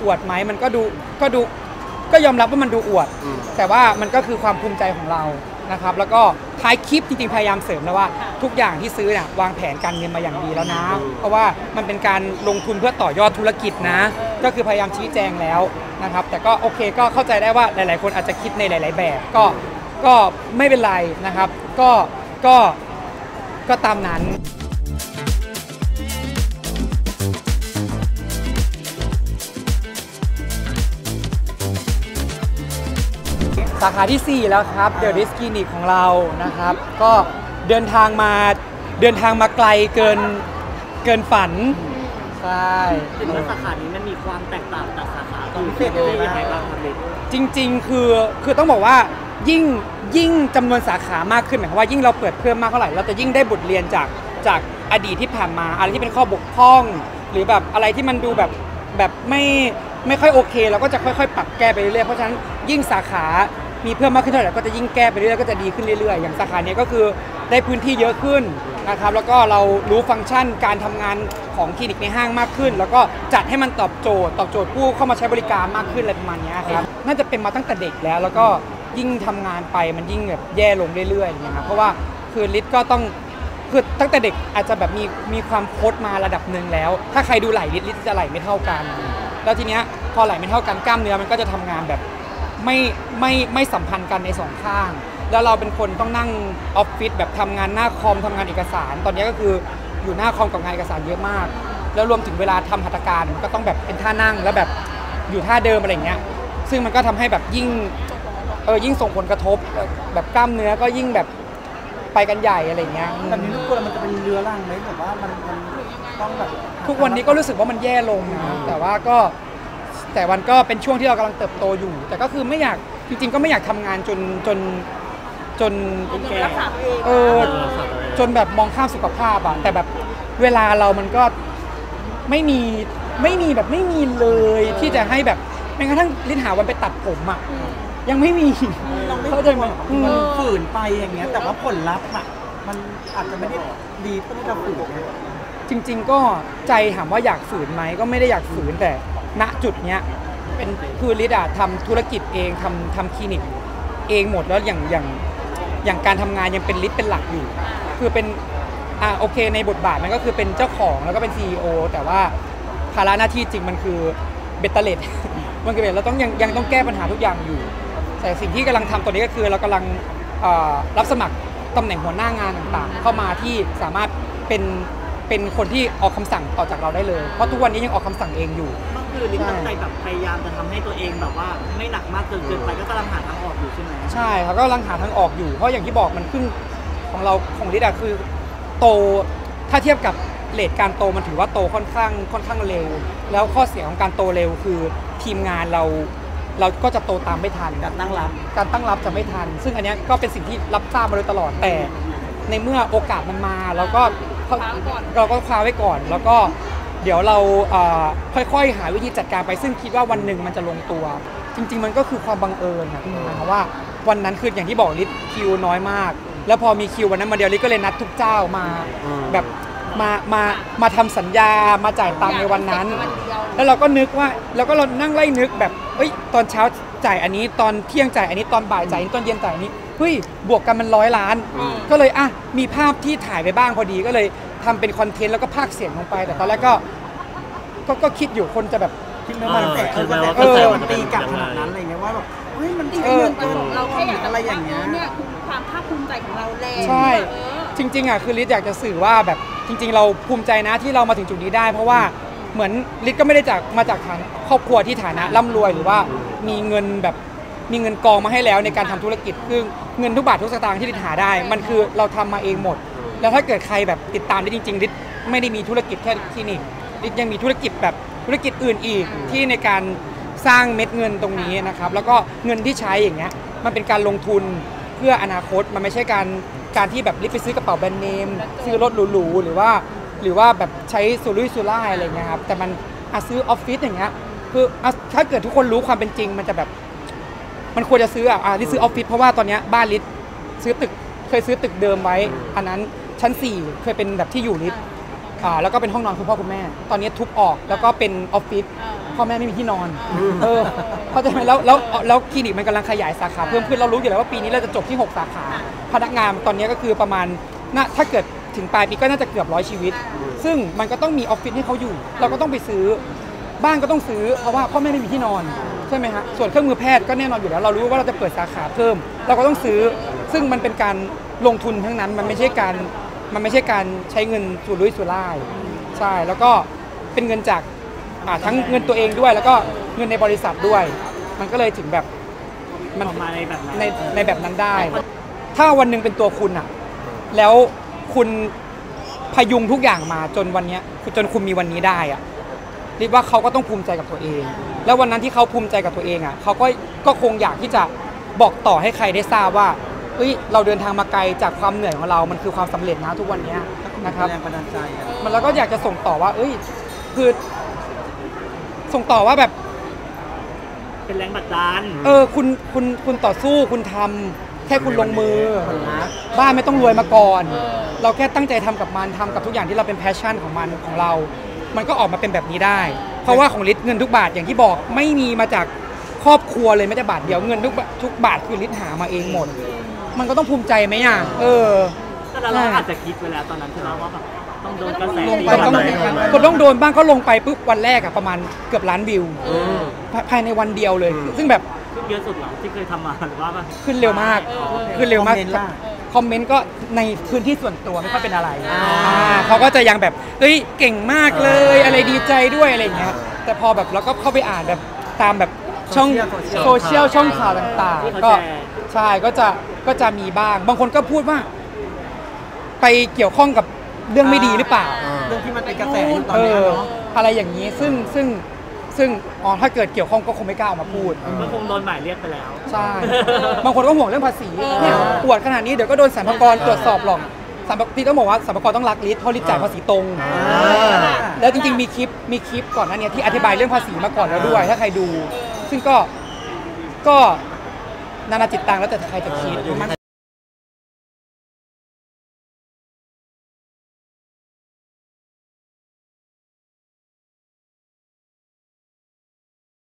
วดไหมมันก็ดูก็ยอมรับว่ามันดูอวดแต่ว่ามันก็คือความภูมิใจของเรานะครับแล้วก็ท้ายคลิปจริงๆพยายามเสริมแล้วว่าทุกอย่างที่ซื้อเนี่ยวางแผนการเงินมาอย่างดีแล้วนะเพราะว่ามันเป็นการลงทุนเพื่อต่อยอดธุรกิจนะก็คือพยายามชี้แจงแล้วนะครับแต่ก็โอเคก็เข้าใจได้ว่าหลายๆคนอาจจะคิดในหลายๆแบบก็ไม่เป็นไรนะครับก็ตามนั้นสาขาที่ 4 แล้วครับเดอะริสคลินิกของเรานะครับก็เดินทางมาไกลเกินฝันใช่ถึงว่าสาขานี้มันมีความแตกต่างจากสาขาอื่นยังไงบ้างครับจริงๆคือต้องบอกว่ายิ่งจำนวนสาขามากขึ้นหมายความว่ายิ่งเราเปิดเพิ่มมากเท่าไหร่เราจะยิ่งได้บทเรียนจากอดีตที่ผ่านมาอะไรที่เป็นข้อบกพร่องหรือแบบอะไรที่มันดูแบบไม่ค่อยโอเคเราก็จะค่อยๆปรับแก้ไปเรื่อยๆเพราะฉะนั้นยิ่งสาขามีเพิ่มมากขึ้นเท่าไหร่ก็จะยิ่งแก้ไปเรื่อยๆก็จะดีขึ้นเรื่อยๆอย่างสาขานี้ก็คือได้พื้นที่เยอะขึ้นนะครับแล้วก็เรารู้ฟังก์ชันการทำงานของคลินิกในห้างมากขึ้นแล้วก็จัดให้มันตอบโจทย์ผู้เข้ามาใช้บริการมากขึ้นอะไรประมาณนี้ครับน่าจะเป็นมาตั้งแต่เด็กแล้วก็ยิ่งทำงานไปมันยิ่งแบบแย่ลงเรื่อยๆนะครับเพราะว่าคือลิศก็ต้องคือตั้งแต่เด็กอาจจะแบบมีความโคตรมาระดับหนึ่งแล้วถ้าใครดูไหล่ลิศจะไหล่ไม่เท่ากันแล้วทีเนี้ยพอไหล่ไม่เท่ากันกล้ามเนื้อมันก็จะทำงานแบบไม่สัมพันธ์กันในสองข้างแล้วเราเป็นคนต้องนั่งออฟฟิศแบบทำงานหน้าคอมทำงานเอกสารตอนนี้ก็คืออยู่หน้าคอมกับงานเอกสารเยอะมากแล้วรวมถึงเวลาทำหัตถการก็ต้องแบบเป็นท่านั่งแล้วแบบอยู่ท่าเดิมอะไรเงี้ยซึ่งมันก็ทำให้แบบยิ่งส่งผลกระทบแบบกล้ามเนื้อก็ยิ่งแบบไปกันใหญ่อะไรเงี้ยแบบนี้รู้ตัวมันจะเป็นเรื้อรังไหมแบบว่ามันต้องแบบทุกวันนี้ก็รู้สึกว่ามันแย่ลงนะแต่วันก็เป็นช่วงที่เรากำลังเติบโตอยู่แต่ก็คือไม่อยากจริงๆก็ไม่อยากทำงานจนแก่จนแบบมองข้ามสุขภาพอะแต่แบบเวลาเรามันก็ไม่มีเลยที่จะให้แบบแม้กระทั่งลิ้นหาวันไปตัดผมอะยังไม่มีเขาจะมันฝืนไปอย่างเงี้ยแต่ว่าผลลัพธ์อะมันอาจจะไม่ได้ดีเท่าที่เราฝืนจริงๆก็ใจถามว่าอยากฝืนไหมก็ไม่ได้อยากฝืนแต่ณจุดเนี้ยเป็นคือลิศอะทำธุรกิจเองทำคลินิกเองหมดแล้วอย่างการทำงานยังเป็นลิศเป็นหลักอยู่คือเป็นโอเคในบทบาทมันก็คือเป็นเจ้าของแล้วก็เป็น CEO แต่ว่าภาระหน้าที่จริงมันคือเบตเตอร์เลดมันคือเราต้องยังต้องแก้ปัญหาทุกอย่างอยู่แต่สิ่งที่กำลังทำตอนนี้ก็คือเรากำลังรับสมัครตำแหน่งหัวหน้างานต่างๆเข้ามาที่สามารถเป็นคนที่ออกคำสั่งต่อจากเราได้เลยเพราะทุกวันนี้ยังออกคำสั่งเองอยู่ก็คือลิศตั้งใจแบบพยายามจะทำให้ตัวเองแบบว่าไม่หนักมากเกินไปก็กำลังหาทางออกอยู่ใช่ไหมใช่ครับก็กำลังหาทางออกอยู่เพราะอย่างที่บอกมันขึ้นของลิศอะคือโตถ้าเทียบกับเรทการโตมันถือว่าโตค่อนข้างเร็วแล้วข้อเสียของการโตเร็วคือทีมงานเราก็จะโตตามไม่ทันการตั้งรับจะไม่ทันซึ่งอันนี้ก็เป็นสิ่งที่รับทราบมาโดยตลอดแต่ในเมื่อโอกาสมันมาเราก็คว้าไว้ก่อนแล้วก็เดี๋ยวเราค่อยๆหาวิธีจัดการไปซึ่งคิดว่าวันหนึ่งมันจะลงตัวจริงๆมันก็คือความบังเอิญนะเพราะว่าวันนั้นคืออย่างที่บอกลิศคิวน้อยมากแล้วพอมีคิววันนั้นมาเดียวลิศก็เลยนัดทุกเจ้ามาแบบมาทำสัญญามาจ่ายตังค์ในวันนั้นแล้วเราก็นึกว่าเรานั่งไล่นึกแบบตอนเช้าจ่ายอันนี้ตอนเที่ยงจ่ายอันนี้ตอนบ่ายจ่ายอันนี้ตอนเย็นจ่ายอันนี้บวกกันมัน100 ล้านก็เลยมีภาพที่ถ่ายไปบ้างพอดีก็เลยทำเป็นคอนเทนต์แล้วก็พากย์เสียงลงไปแต่ตอนแรกก็คิดอยู่คนจะแบบคิดไม่มันแต่มันตีกลับขนาดนั้นอะไรเงี้ยว่าแบบมันใช้เงินของเราแค่อยากอะไรอย่างเงี้ยเนี่ยคือความภาคภูมิใจของเราแรงใช่จริงๆคือลิศอยากจะสื่อว่าแบบจริงๆเราภูมิใจนะที่เรามาถึงจุดนี้ได้เพราะว่าเหมือนลิศก็ไม่ได้มาจากฐานครอบครัวที่ฐานะร่ำรวยหรือว่ามีเงินกองมาให้แล้วในการทำธุรกิจคือเงินทุกบาททุกสตางค์ที่ลิศหาได้มันคือเราทำมาเองหมดแล้วถ้าเกิดใครแบบติดตามลิศจริงๆลิศไม่ได้มีธุรกิจแค่ที่นี่ลิศยังมีธุรกิจแบบธุรกิจอื่นอีกที่ในการสร้างเม็ดเงินตรงนี้นะครับแล้วก็เงินที่ใช้อย่างเงี้ยมันเป็นการลงทุนเพื่ออนาคตมันไม่ใช่การที่แบบลิศไปซื้อกระเป๋าแบรนด์เนมซื้อรถหรูๆหรือว่าแบบใช้สุรุ่ยสุร่ายอะไรเงี้ยครับแต่มันซื้อออฟฟิศอย่างเงี้ยคือถ้าเกิดทุกคนรู้ความเป็นจริงมันจะแบบมันควรจะซื้อลิศซื้อออฟฟิศเพราะว่าตอนนี้บ้านลิศเคยซื้อตึกเดิมไว้อันนั้นชั้น4เคยเป็นแบบที่อยู่ลิศแล้วก็เป็นห้องนอนคุณพ่อคุณแม่ตอนนี้ทุบออกแล้วก็เป็นออฟฟิศพ่อแม่ไม่มีที่นอนเข้าใจไหมแล้วคลินิกมันกำลังขยายสาขาเพิ่มขึ้นเรารู้อยู่แล้วว่าปีนี้เราจะจบที่6สาขาพนักงานตอนนี้ก็คือประมาณถ้าเกิดถึงปลายปีก็น่าจะเกือบ100ชีวิตซึ่งมันก็ต้องมีออฟฟิศให้เขาอยู่เราก็ต้องไปซื้อบ้านก็ต้องซื้อเพราะว่าพ่อแม่ไม่มีที่นอนใช่ไหมฮะส่วนเครื่องมือแพทย์ก็แน่นอนอยู่แล้วเรารู้ว่าเราจะเปิดสาขาเพิ่มเราก็ต้องซื้อซึ่งมันเป็นการลงทุนทั้งนั้นมันไม่ใช่การใช้เงินสุรุ่ยสุร่ายใช่แล้วก็เป็นเงินจากทั้งเงินตัวเองด้วยแล้วก็เงินในบริษัทด้วยมันก็เลยถึงแบบมันออกมาในแบบนั้นในแบบนั้นได้ ถ้าวันหนึ่งเป็นตัวคุณอะแล้วคุณพยุงทุกอย่างมาจนวันนี้จนคุณมีวันนี้ได้อะเรียกว่าเขาก็ต้องภูมิใจกับตัวเอง แล้ววันนั้นที่เขาภูมิใจกับตัวเองอะเขาก็คงอยากที่จะบอกต่อให้ใครได้ทราบว่าเฮ้ยเราเดินทางมาไกลจากความเหนื่อยของเรามันคือความสำเร็จนะทุกวันนี้นะครับแรงบันดาลใจอะมันแล้วก็อยากจะส่งต่อว่าคือส่งต่อว่าแบบเป็นแรงบันดาลคุณต่อสู้คุณทำแค่คุณลงมือบ้านไม่ต้องรวยมาก่อนเราแค่ตั้งใจทำกับมันทำกับทุกอย่างที่เราเป็นแพชชั่นของมันของเรามันก็ออกมาเป็นแบบนี้ได้เพราะว่าของฤทธิ์เงินทุกบาทอย่างที่บอกไม่มีมาจากครอบครัวเลยแม้แต่บาทเดียวเงินทุกบาทคือฤทธิ์หามาเองหมดมันก็ต้องภูมิใจไหมอ่ะแต่เราอาจจะคิดไว้แล้วตอนนั้นใช่ไหมว่าแบบต้องโดนกระแสลงไปต้องโดนบ้างก็ลงไปปุ๊บวันแรกอะประมาณเกือบล้านวิวภายในวันเดียวเลยซึ่งแบบขึ้นเยอะสุดเหรอที่เคยทำมาหรือว่าขึ้นเร็วมากขึ้นเร็วมากคอมเมนต์ก็ในพื้นที่ส่วนตัวไม่ค่อยเป็นอะไรเขาก็จะยังแบบเฮ้ยเก่งมากเลยอะไรดีใจด้วยอะไรอย่างเงี้ยแต่พอแบบเราก็เข้าไปอ่านแบบตามแบบช่องโซเชียลช่องข่าวต่างๆก็ใช่ก็จะมีบ้างบางคนก็พูดว่าไปเกี่ยวข้องกับเรื่องไม่ดีหรือเปล่าเรื่องที่มันเป็นกระแสอยู่ตอนนี้เนาะอะไรอย่างนี้ซึ่งถ้าเกิดเกี่ยวข้องก็คงไม่กล้าออกมาพูดก็คงโดนหมายเรียกไปแล้วใช่บางคนก็ห่วงเรื่องภาษีเนี่ยปวดขนาดนี้เดี๋ยวก็โดนสรรพากรตรวจสอบหรอกพี่ต้องบอกว่าสรรพากรต้องรักฤทธิ์เพราะฤทธิ์จ่ายภาษีตรงแล้วจริงๆมีคลิปก่อนหน้านี้ที่อธิบายเรื่องภาษีมาก่อนแล้วด้วยถ้าใครดูซึ่งก็นานาจิตตังแล้วแต่ใครจะคิด